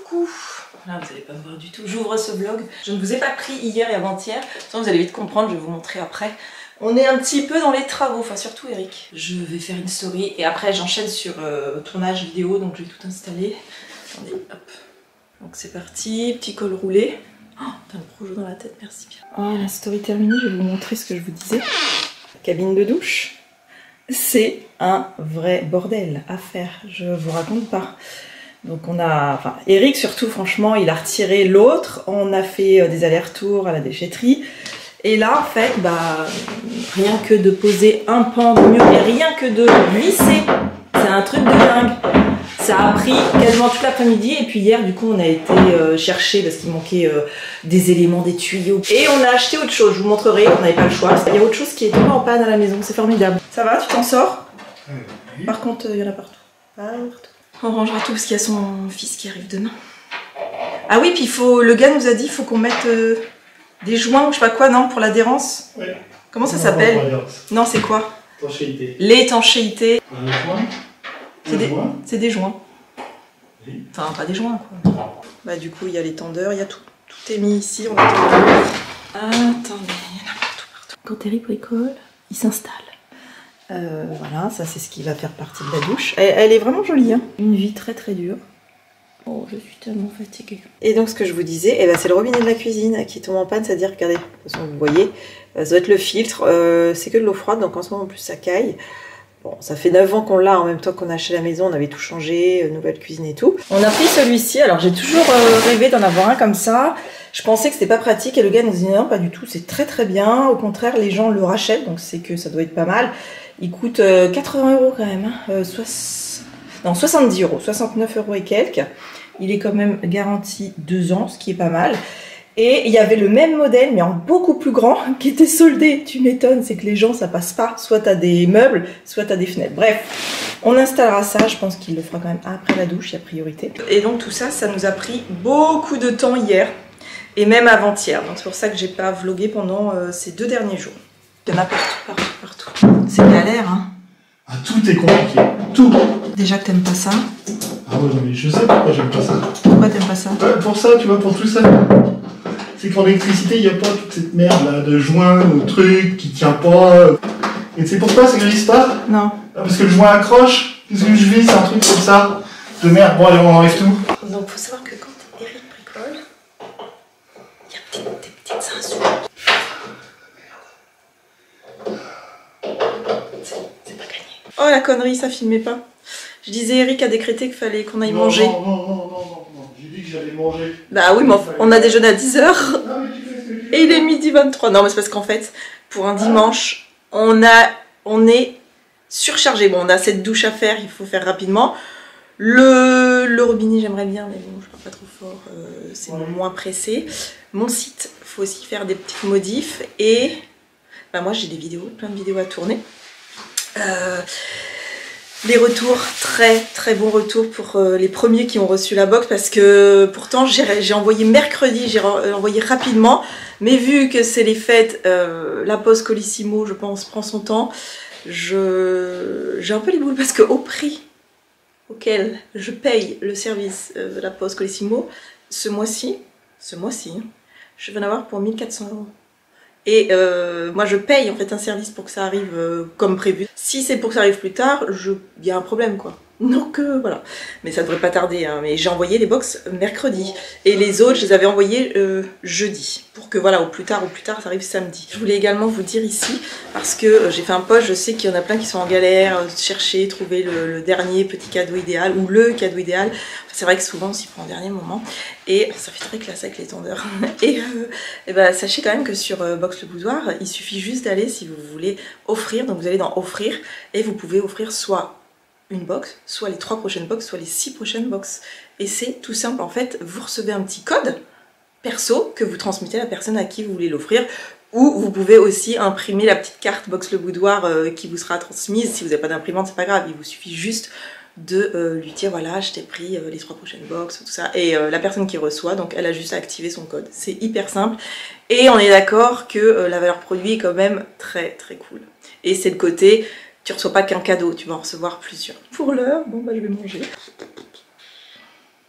coucou. Là, vous n'allez pas me voir du tout. J'ouvre ce vlog. Je ne vous ai pas pris hier et avant-hier. Sinon, vous allez vite comprendre, je vais vous montrer après. On est un petit peu dans les travaux, enfin surtout Eric. Je vais faire une story et après j'enchaîne sur tournage vidéo, donc je vais tout installer. Attendez, hop. Donc c'est parti, petit col roulé. Oh, t'as le projo dans la tête, merci bien. Oh, la story terminée, je vais vous montrer ce que je vous disais. Cabine de douche. C'est un vrai bordel à faire, je vous raconte pas. Donc on a, enfin Eric surtout franchement, il a retiré l'autre, on a fait des allers-retours à la déchetterie. Et là en fait, bah rien que de poser un pan de mur et rien que de lisser, c'est un truc de dingue. Ça a pris quasiment toute l'après-midi et puis hier du coup on a été chercher parce qu'il manquait des éléments, des tuyaux. Et on a acheté autre chose, je vous montrerai, on n'avait pas le choix. Il y a autre chose qui est tombé en panne à la maison, c'est formidable. Ça va, tu t'en sors? Oui. Par contre, il y en a partout. On rangera tout parce qu'il y a son fils qui arrive demain. Ah oui, puis il faut, le gars nous a dit il faut qu'on mette des joints ou je sais pas quoi, non, pour l'adhérence. Oui. Comment ça s'appelle? Non, c'est quoi? L'étanchéité. L'étanchéité. C'est des joints. Oui. Enfin, pas des joints, quoi. Bah, du coup, il y a les tendeurs, il y a tout. Tout est mis ici. On a tout. Attendez, il y en a partout. Quand Eric bricole, il s'installe. Voilà, ça c'est ce qui va faire partie de la douche. Elle est vraiment jolie, hein. Une vie très très dure. Oh, je suis tellement fatiguée. Et donc, ce que je vous disais, eh ben, c'est le robinet de la cuisine qui tombe en panne. C'est-à-dire, regardez, de toute façon, vous voyez, ça doit être le filtre. C'est que de l'eau froide, donc en ce moment, en plus, ça caille. Bon, ça fait 9 ans qu'on l'a, en même temps qu'on a acheté la maison, on avait tout changé, nouvelle cuisine et tout. On a pris celui-ci, alors j'ai toujours rêvé d'en avoir un comme ça. Je pensais que c'était pas pratique et le gars nous dit non, pas du tout, c'est très très bien. Au contraire, les gens le rachètent, donc c'est que ça doit être pas mal. Il coûte 80 € quand même, hein. Non, 70 €, 69 € et quelques. Il est quand même garanti 2 ans, ce qui est pas mal. Et il y avait le même modèle, mais en beaucoup plus grand, qui était soldé. Tu m'étonnes, c'est que les gens, ça passe pas. Soit t'as des meubles, soit t'as des fenêtres. Bref, on installera ça. Je pense qu'il le fera quand même après la douche, il y a priorité. Et donc tout ça, ça nous a pris beaucoup de temps hier. Et même avant-hier. Donc c'est pour ça que j'ai pas vlogué pendant ces 2 derniers jours. Il y en a partout. C'est galère, hein. Ah, tout est compliqué. Tout. Déjà que t'aimes pas ça. Ah ouais, non, mais je sais pourquoi j'aime pas ça. Pourquoi t'aimes pas ça? Pour ça, tu vois, pour tout ça. C'est qu'en électricité, il n'y a pas toute cette merde là de joint, de truc qui tient pas. Et tu sais pourquoi ça glisse pas? Non. Parce que le joint accroche. Qu'est-ce que je vis? C'est un truc comme ça. De merde. Bon, allez, on enlève tout. Donc, faut savoir que quand Eric bricole, il y a des petites insultes. C'est pas gagné. Oh la connerie, ça filmait pas. Je disais, Eric a décrété qu'il fallait qu'on aille manger. Non. J'ai dit que j'allais manger. Bah oui, mais on a déjeuné à 10 h. Et il est midi 23. Non, mais c'est parce qu'en fait, pour un dimanche, on est surchargé. Bon, on a cette douche à faire, il faut faire rapidement. Le robinet, j'aimerais bien, mais bon, je parle pas trop fort. C'est moins pressé. Mon site, il faut aussi faire des petites modifs. Et bah, moi, j'ai des vidéos, plein de vidéos à tourner. Les retours, très bons retours pour les premiers qui ont reçu la box parce que pourtant j'ai envoyé mercredi, j'ai envoyé rapidement, mais vu que c'est les fêtes, la poste Colissimo je pense prend son temps, j'ai un peu les boules parce que au prix auquel je paye le service de la poste Colissimo, ce mois-ci, je vais en avoir pour 1400 €. Et moi je paye en fait un service pour que ça arrive comme prévu. Si c'est pour que ça arrive plus tard, il y a un problème quoi. Donc voilà. Mais ça devrait pas tarder, hein. Mais j'ai envoyé les box mercredi. Et les autres, je les avais envoyés jeudi. Pour que voilà, au plus tard, ça arrive samedi. Je voulais également vous dire ici, parce que j'ai fait un post, je sais qu'il y en a plein qui sont en galère, chercher, trouver le dernier petit cadeau idéal, ou le cadeau idéal. C'est vrai que souvent on s'y prend au dernier moment. Et ça fait très classe avec les tendeurs. Et ben, sachez quand même que sur Box le Boudoir, il suffit juste d'aller si vous voulez offrir. Donc vous allez dans offrir et vous pouvez offrir soit une box, soit les 3 prochaines box, soit les 6 prochaines box. Et c'est tout simple en fait, vous recevez un petit code perso que vous transmettez à la personne à qui vous voulez l'offrir. Ou vous pouvez aussi imprimer la petite carte Box le Boudoir qui vous sera transmise. Si vous n'avez pas d'imprimante, c'est pas grave, il vous suffit juste de lui dire voilà, je t'ai pris les 3 prochaines box, tout ça. Et la personne qui reçoit, donc elle a juste à activer son code. C'est hyper simple. Et on est d'accord que la valeur produit est quand même très cool. Et c'est le côté, tu reçois pas qu'un cadeau, tu vas en recevoir plusieurs. Pour l'heure, bon bah je vais manger.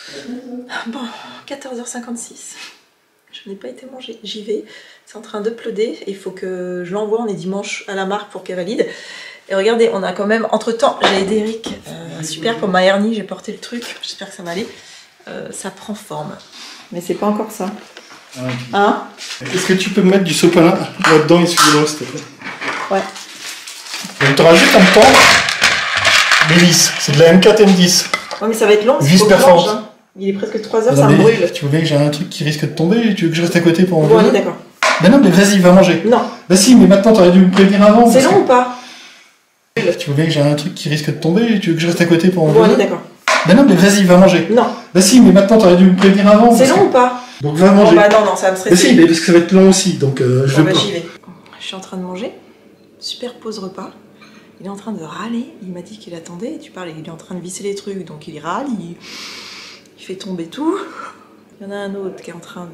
Bon, 14h56. Je n'ai pas été manger. J'y vais. C'est en train d'uploader. Il faut que je l'envoie. On est dimanche à la marque pour qu'elle valide. Et regardez, on a quand même... Entre-temps, j'ai aidé Eric. Super pour ma hernie. J'ai porté le truc. J'espère que ça va aller. Ça prend forme. Mais c'est pas encore ça. Hein? Est-ce que tu peux me mettre du sopalin là-dedans et celui-là, s'il te plaît? Ouais. On te rajoute un temps. Mélis, c'est de la M4 M10. Ouais, mais ça va être long. Vis performante. Hein. Il est presque 3 heures, ça me brûle. Tu voulais que j'ai un truc qui risque de tomber? Tu veux que je reste à côté pour en Bon, allez, d'accord. Ben non, mais vas-y, va manger. Non. Bah si, mais maintenant t'aurais dû me prévenir avant. C'est long ou pas? Tu voulais que j'ai un truc qui risque de tomber? Tu veux que je reste à côté pour en Bon, allez, d'accord. Ben non, mais vas-y, va manger. Non. Bah si, mais maintenant t'aurais dû me prévenir avant. C'est long ou pas? Donc va manger. Bon, bah non, ça va me stresser. Bah si, mais parce que ça va être long aussi, donc je vais pas. J'y vais. Je suis en train de manger. Super pause repas. Il est en train de râler. Il m'a dit qu'il attendait. Tu parles, il est en train de visser les trucs, donc il râle, il fait tomber tout. Il y en a un autre qui est en train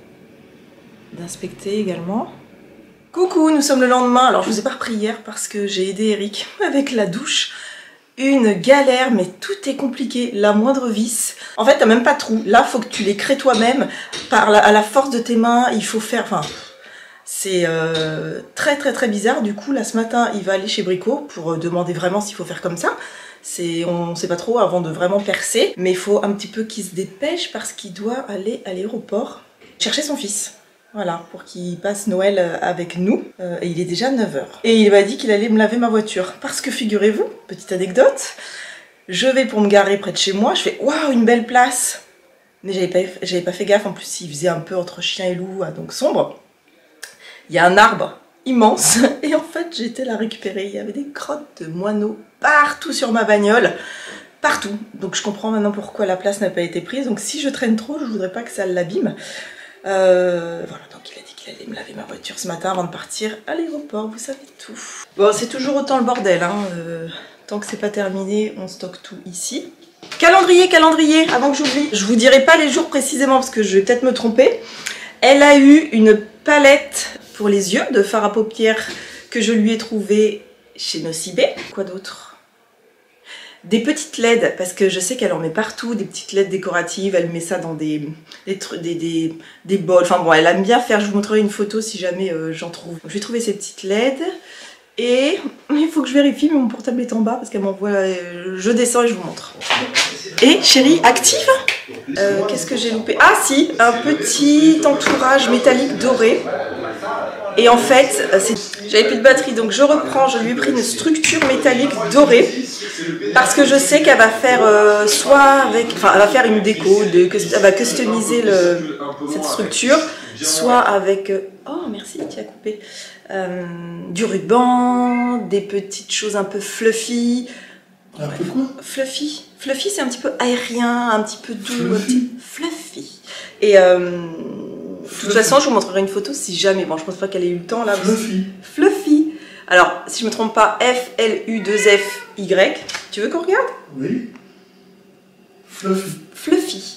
d'inspecter également. Coucou, nous sommes le lendemain. Alors je vous ai pas repris hier parce que j'ai aidé Eric avec la douche. Une galère, mais tout est compliqué. La moindre vis. En fait, t'as même pas de trou. Là, faut que tu les crées toi-même. À la force de tes mains, il faut faire... Enfin, c'est très bizarre. Du coup, là, ce matin, il va aller chez Brico pour demander vraiment s'il faut faire comme ça. On sait pas trop avant de vraiment percer. Mais il faut un petit peu qu'il se dépêche parce qu'il doit aller à l'aéroport chercher son fils. Voilà, pour qu'il passe Noël avec nous. Et il est déjà 9h. Et il m'a dit qu'il allait me laver ma voiture. Parce que figurez-vous, petite anecdote, je vais pour me garer près de chez moi, je fais « Waouh, une belle place !» Mais j'avais pas fait gaffe, en plus il faisait un peu entre chien et loup, donc sombre. Il y a un arbre immense, et en fait j'ai été la récupérer. Il y avait des crottes de moineaux partout sur ma bagnole. Partout. Donc je comprends maintenant pourquoi la place n'a pas été prise. Donc si je traîne trop, je voudrais pas que ça l'abîme. Voilà, donc il a dit qu'il allait me laver ma voiture ce matin avant de partir à l'aéroport, vous savez tout. Bon, c'est toujours autant le bordel, hein. Tant que c'est pas terminé, on stocke tout ici. Calendrier, avant que j'oublie. Je vous dirai pas les jours précisément parce que je vais peut-être me tromper. Elle a eu une palette pour les yeux de fard à paupières que je lui ai trouvé chez Nocibé. Quoi d'autre? Des petites LED, parce que je sais qu'elle en met partout, des petites LED décoratives, elle met ça dans des bols, enfin bon, elle aime bien faire, je vous montrerai une photo si jamais j'en trouve. Je vais trouver ces petites LED, et il faut que je vérifie, mais mon portable est en bas, parce qu'elle m'envoie, je descends et je vous montre. Et chérie, active? Qu'est-ce que j'ai loupé? Ah si, un petit entourage métallique doré. Et en fait, j'avais plus de batterie, donc je reprends, je lui ai pris une structure métallique dorée, parce que je sais qu'elle va faire elle va faire une déco, elle va customiser cette structure, soit avec, oh merci, tu as coupé, du ruban, des petites choses un peu fluffy. Un peu quoi? Fluffy. Fluffy, c'est un petit peu aérien, un petit peu doux, fluffy. Et de toute façon, je vous montrerai une photo si jamais. Bon, je pense pas qu'elle ait eu le temps là. Fluffy. Alors, si je me trompe pas, F-L-U-2-F-Y. Tu veux qu'on regarde? Oui. Fluffy.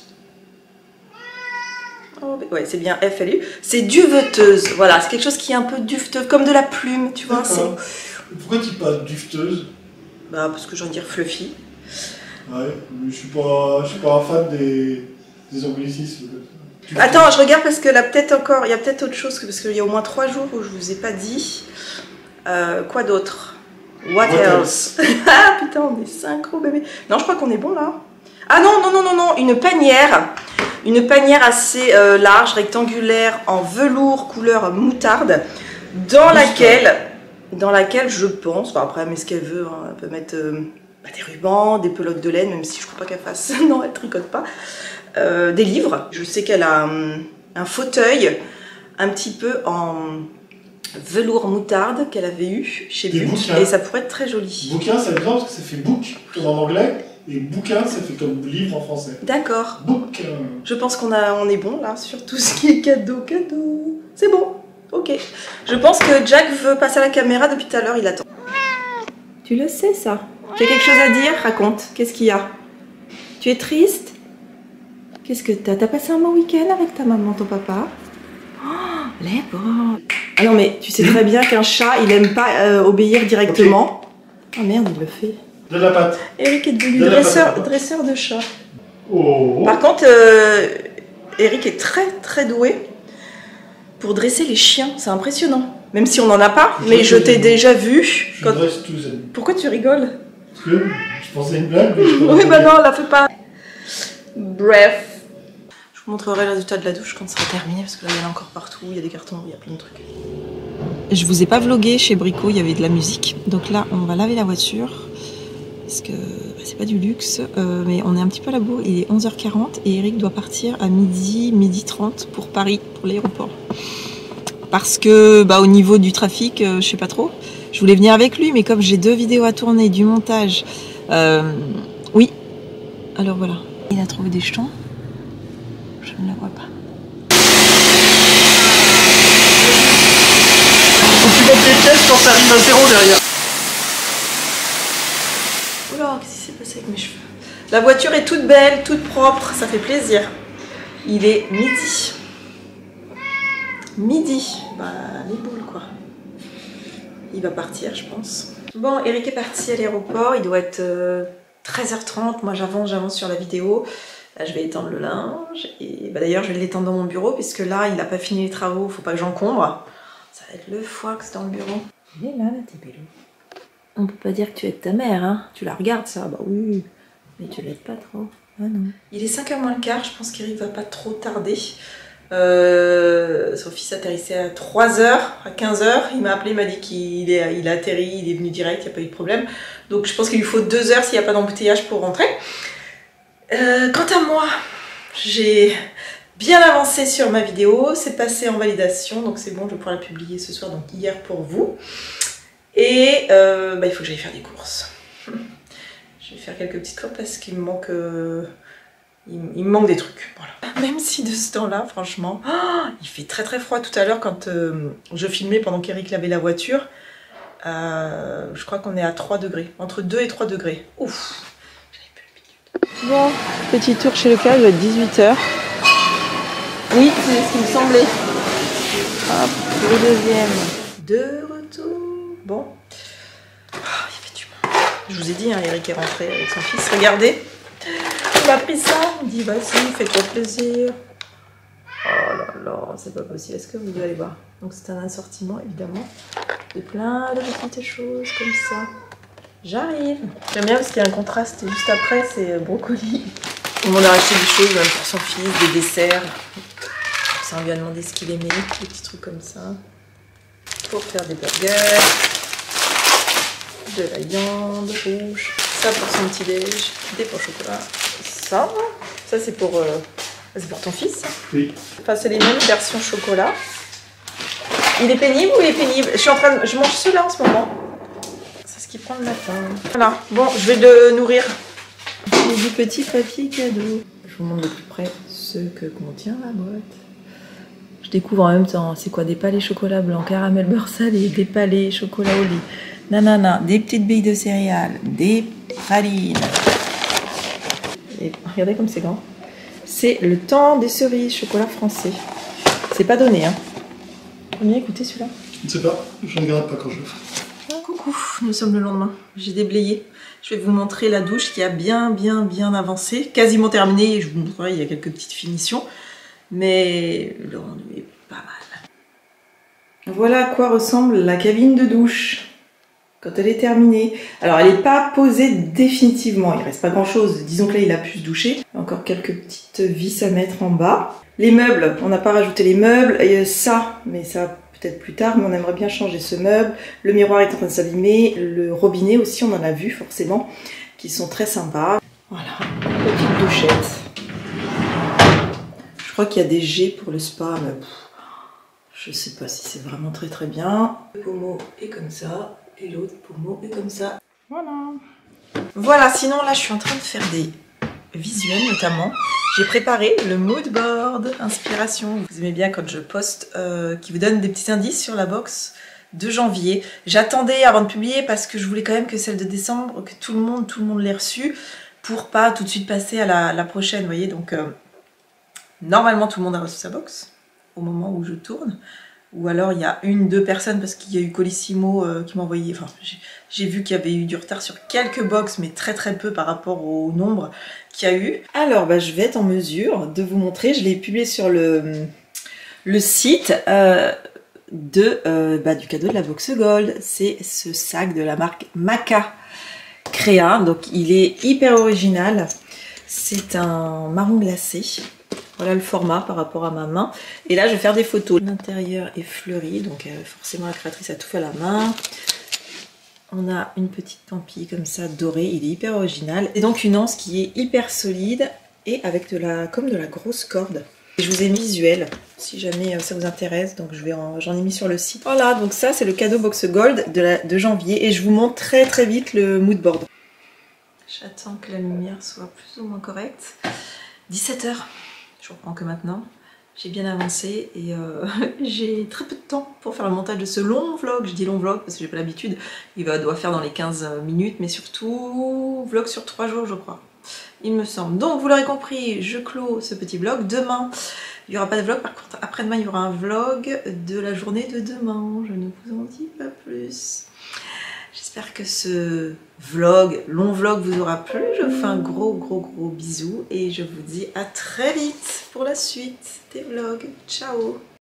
Oh, ouais, c'est bien F-L-U. C'est duveteuse. Voilà, c'est quelque chose qui est un peu duveteuse, comme de la plume, tu vois. Pourquoi tu parles duveteuse? Bah, parce que j'ai envie de dire fluffy. Ouais, mais je suis pas un fan des anglicismes. Attends, je regarde parce que là, il y a peut-être autre chose, parce qu'il y a au moins 3 jours où je vous ai pas dit. Quoi d'autre? What else? Ah putain, on est synchro bébé. Non, je crois qu'on est bon là. Ah non, une panière assez large, rectangulaire, en velours couleur moutarde, dans laquelle je pense, enfin, après elle met ce qu'elle veut, hein, elle peut mettre des rubans, des pelotes de laine, même si je crois pas qu'elle fasse, non elle tricote pas. Des livres. Je sais qu'elle a un fauteuil un petit peu en velours moutarde qu'elle avait eu chez But et ça pourrait être très joli. Bouquin, ça veut dire parce que ça fait book comme en anglais et bouquin, ça fait comme livre en français. D'accord. Bouquin. Je pense qu'on est bon là sur tout ce qui est cadeau. C'est bon. Ok. Je pense que Jack veut passer à la caméra depuis tout à l'heure, il attend. Tu le sais ça? Tu as quelque chose à dire? Raconte. Qu'est-ce qu'il y a? Tu es triste? Qu'est-ce que t'as? T'as passé un bon week-end avec ta maman, ton papa? Oh, les bons. Ah non, mais tu sais très bien qu'un chat, il aime pas obéir directement. Okay. Oh merde, il le fait. De la pâte. Eric est devenu dresseur de chat. Oh. Par contre, Eric est très très doué pour dresser les chiens, c'est impressionnant. Même si on n'en a pas, mais je t'ai déjà vu. Je dresse tous. Pourquoi tu rigoles? Parce que je pensais à une blague, mais je peux Oui, bah non, la fais pas. Bref. Je vous montrerai le résultat de la douche quand ça sera terminé, parce que là, il y en a encore partout, il y a des cartons, il y a plein de trucs. Je vous ai pas vlogué chez Brico, il y avait de la musique. Donc là, on va laver la voiture. Parce que bah, c'est pas du luxe, mais on est un petit peu à la bourre. Il est 11h40 et Eric doit partir à midi 30 pour Paris, pour l'aéroport. Parce que bah, au niveau du trafic, je sais pas trop. Je voulais venir avec lui, mais comme j'ai 2 vidéos à tourner, du montage, oui. Alors voilà. Il a trouvé des jetons. Je ne la vois pas. Faut que tu montes les pièces quand ça arrive à 0 derrière. Oula, qu'est-ce qui s'est passé avec mes cheveux? La voiture est toute belle, toute propre, ça fait plaisir. Il est midi. Midi, bah les boules quoi. Il va partir, je pense. Bon, Eric est parti à l'aéroport, il doit être 13h30. Moi j'avance sur la vidéo. Là je vais étendre le linge. Et bah, d'ailleurs je vais l'étendre dans mon bureau, puisque là il n'a pas fini les travaux, faut pas que j'encombre. Ça va être le foie que c'est dans le bureau. Il est là, t'es belle. On peut pas dire que tu aides ta mère, hein. Tu la regardes ça, bah oui. Mais tu l'aides pas trop. Ah non. Il est 5h moins le quart, je pense qu'Eric va pas trop tarder. Son fils atterrissait à 3h, à 15h. Il m'a appelé, il m'a dit qu'il a atterri, il est venu direct, il n'y a pas eu de problème. Donc je pense qu'il lui faut 2 heures s'il n'y a pas d'embouteillage pour rentrer. Quant à moi, j'ai bien avancé sur ma vidéo, c'est passé en validation, donc c'est bon, je vais pouvoir la publier ce soir, donc hier pour vous. Et bah, il faut que j'aille faire des courses. Je vais faire quelques petites courses parce qu'il me manque... il me manque des trucs, voilà. Même si de ce temps-là, franchement, il fait très très froid. Tout à l'heure, quand je filmais pendant qu'Eric lavait la voiture, je crois qu'on est à 3 degrés, entre 2 et 3 degrés. Ouf, j'avais plus l'habitude. Bon, petit tour chez le cas, il doit être 18h. Oui, c'est ce qui me semblait. Hop, le deuxième. De retour. Bon. Il fait du monde. Je vous ai dit, hein, Eric est rentré avec son fils. Regardez. Il m'a pris ça, il me dit vas-y, fais-toi plaisir. Oh là là, c'est pas possible. Est-ce que vous allez voir? Donc c'est un assortiment évidemment de plein de petites choses comme ça. J'arrive. J'aime bien parce qu'il y a un contraste juste après, c'est brocoli. On m'en a acheté des choses même pour son fils, des desserts. Ça, on lui a demandé ce qu'il aimait, des petits trucs comme ça. Pour faire des burgers, de la viande rouge. Ça pour son petit déj, des pains au chocolat. Ça c'est pour ton fils. Oui. Enfin, c'est les mêmes versions chocolat. Il est pénible ou il est pénible? Je mange ceux-là en ce moment. C'est ce qu'il prend le matin. Voilà. Bon, je vais le nourrir. J'ai du petit papier cadeau. Je vous montre de plus près ce que contient la boîte. Je découvre en même temps. C'est quoi? Des palets chocolat blanc, caramel beurre salé, des palets chocolat au lait, nanana, des petites billes de céréales, des pralines. Et regardez comme c'est grand. C'est le temps des cerises, chocolat français. C'est pas donné, hein. Combien écoutez celui-là? Je ne sais pas, je ne regarde pas quand je le fais. Coucou, nous sommes le lendemain. J'ai déblayé. Je vais vous montrer la douche qui a bien avancé. Quasiment terminée. Je vous montrerai, il y a quelques petites finitions. Mais le rendu est pas mal. Voilà à quoi ressemble la cabine de douche quand elle est terminée. Alors elle n'est pas posée définitivement, il reste pas grand chose. Disons que là il a pu se doucher. Encore quelques petites vis à mettre en bas. Les meubles, on n'a pas rajouté les meubles. Et ça, mais ça peut-être plus tard, mais on aimerait bien changer ce meuble. Le miroir est en train de s'abîmer. Le robinet aussi, on en a vu forcément, qui sont très sympas. Voilà, petite douchette. Je crois qu'il y a des jets pour le spa, mais je sais pas si c'est vraiment très bien. Le pommeau est comme ça. Et l'autre pommeau est comme ça. Voilà. Voilà, sinon là je suis en train de faire des visuels notamment. J'ai préparé le mood board inspiration. Vous aimez bien quand je poste, qui vous donne des petits indices sur la box de janvier. J'attendais avant de publier parce que je voulais quand même que celle de décembre, que tout le monde l'ait reçue pour pas tout de suite passer à la prochaine, vous voyez. Donc normalement tout le monde a reçu sa box au moment où je tourne. Ou alors il y a deux personnes parce qu'il y a eu Colissimo qui m'a envoyé, enfin j'ai vu qu'il y avait eu du retard sur quelques box mais très peu par rapport au nombre qu'il y a eu. Alors je vais être en mesure de vous montrer, je l'ai publié sur le site du cadeau de la box Gold. C'est ce sac de la marque Maca Créa, donc il est hyper original, c'est un marron glacé. Voilà le format par rapport à ma main. Et là, je vais faire des photos. L'intérieur est fleuri, donc forcément la créatrice a tout fait à la main. On a une petite pampille comme ça dorée, il est hyper original. Et donc une anse qui est hyper solide et avec comme de la grosse corde. Et je vous ai mis visuel si jamais ça vous intéresse, donc j'en ai mis sur le site. Voilà, donc ça c'est le cadeau box Gold de janvier et je vous montre très vite le mood board. J'attends que la lumière soit plus ou moins correcte. 17 h. Je reprends que maintenant, j'ai bien avancé et j'ai très peu de temps pour faire le montage de ce long vlog. Je dis long vlog parce que j'ai pas l'habitude, doit faire dans les 15 minutes, mais surtout vlog sur 3 jours je crois, il me semble. Donc vous l'aurez compris, je clôt ce petit vlog. Demain, il n'y aura pas de vlog, par contre après-demain il y aura un vlog de la journée de demain, je ne vous en dis pas plus. J'espère que ce long vlog vous aura plu. Je vous fais un gros bisou et je vous dis à très vite pour la suite des vlogs. Ciao!